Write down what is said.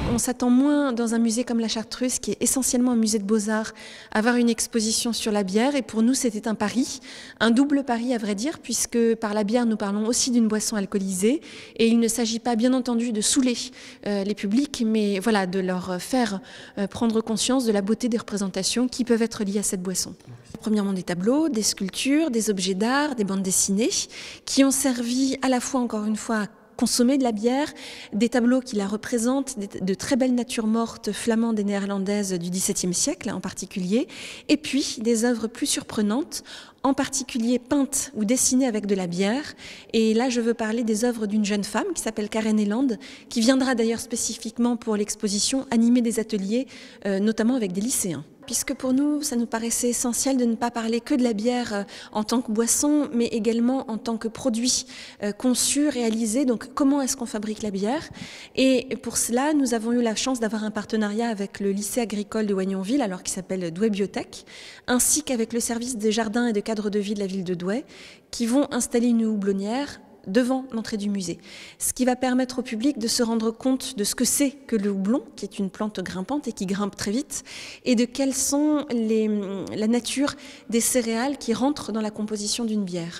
On s'attend moins dans un musée comme la Chartreuse, qui est essentiellement un musée de beaux-arts, à avoir une exposition sur la bière. Et pour nous, c'était un pari, un double pari à vrai dire, puisque par la bière, nous parlons aussi d'une boisson alcoolisée. Et il ne s'agit pas, bien entendu, de saouler les publics, mais voilà, de leur faire prendre conscience de la beauté des représentations qui peuvent être liées à cette boisson. Premièrement, des tableaux, des sculptures, des objets d'art, des bandes dessinées, qui ont servi à la fois, encore une fois, à consommer de la bière, des tableaux qui la représentent, de très belles natures mortes flamandes et néerlandaises du XVIIe siècle en particulier, et puis des œuvres plus surprenantes, en particulier peintes ou dessinées avec de la bière. Et là, je veux parler des œuvres d'une jeune femme qui s'appelle Karen Eland, qui viendra d'ailleurs spécifiquement pour l'exposition animer des ateliers, notamment avec des lycéens. Puisque pour nous, ça nous paraissait essentiel de ne pas parler que de la bière en tant que boisson, mais également en tant que produit conçu, réalisé. Donc, comment est-ce qu'on fabrique la bière? Et pour cela, nous avons eu la chance d'avoir un partenariat avec le lycée agricole de Wagnonville, alors qui s'appelle Douai Biotech, ainsi qu'avec le service des jardins et de cadre de vie de la ville de Douai, qui vont installer une houblonnière devant l'entrée du musée. Ce qui va permettre au public de se rendre compte de ce que c'est que le houblon, qui est une plante grimpante et qui grimpe très vite, et de quelles sont la nature des céréales qui rentrent dans la composition d'une bière.